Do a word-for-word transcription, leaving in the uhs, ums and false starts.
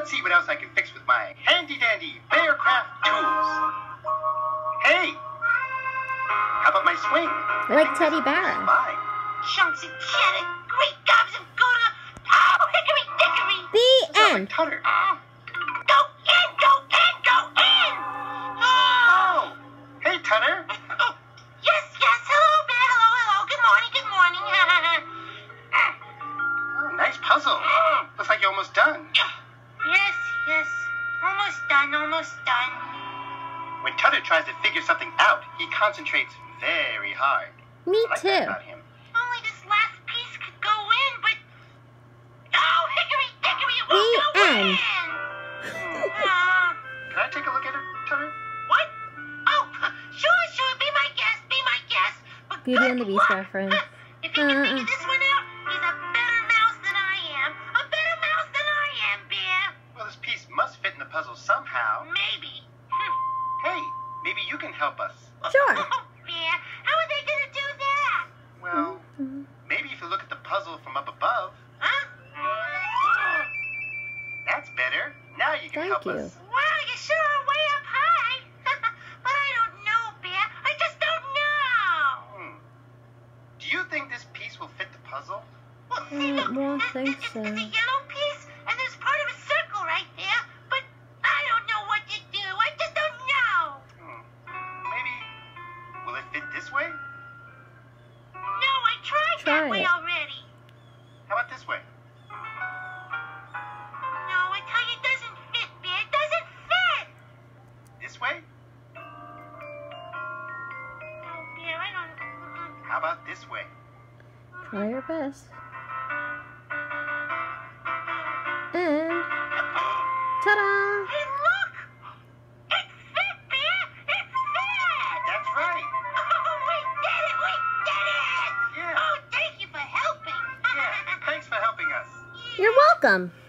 Let's see what else I can fix with my handy-dandy Bearcraft tools. Hey! How about my swing? Like Teddy Bear. Mine. Chunks of cheddar, great gobs of Gouda. Oh, Hickory Dickory. The Sounds end. like Tutter. Uh, go in, go in, go in. Oh! Hey, Tutter. Oh, yes, yes. Hello, Bear. Hello, hello. Good morning, good morning. Oh, nice puzzle. Looks like you're almost done. Yes, yes. Almost done, almost done. When Tutter tries to figure something out, he concentrates very hard. Me I like too. that about him. Only this last piece could go in, but... Oh, Hickory Dickory, it The won't go end. in. Hmm. Uh, Can I take a look at it, Tutter? what? Oh, sure, sure. Be my guest, be my guest. But Beauty good and the Beast luck. reference. If he can Uh-uh. figure this one out, he's a better mouse than I am. A better mouse than I am, Bear. Well, this piece must fit in the puzzle somehow. Maybe. Hey, maybe you can help us. Sure. Bear, how are they gonna do that? Well, maybe if you look at the puzzle from up above. Huh? That's better. Now you can Thank help you. us. Wow, you sure are way up high. But I don't know, Bear. I just don't know. Hmm. Do you think this piece will fit the puzzle? Well, see, I look, don't this, think this, so. it's a yellow piece, and there's part of a circle right there. But I don't know what to do. I just don't know. Hmm. Maybe. Will it fit this way? No, I tried Try that way it. already. How about this way? No, I tell you, it doesn't fit, Bear. It doesn't fit. This way? Oh, Bear, I don't... Mm-mm. How about this way? Try your best. And ta-da! Hey, look! It fit, Bear! It fit! That's right. Oh, we did it! We did it! Yeah. Oh, thank you for helping. Yeah. Thanks for helping us. You're welcome.